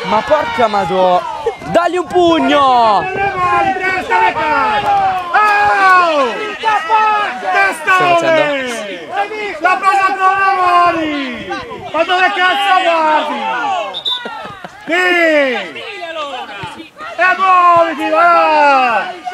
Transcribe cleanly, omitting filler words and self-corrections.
Ma porca madò! Dagli un pugno! Testone! L'ha presa con le mani! Ma dove cazzo guardi? Sì! E muoviti, va!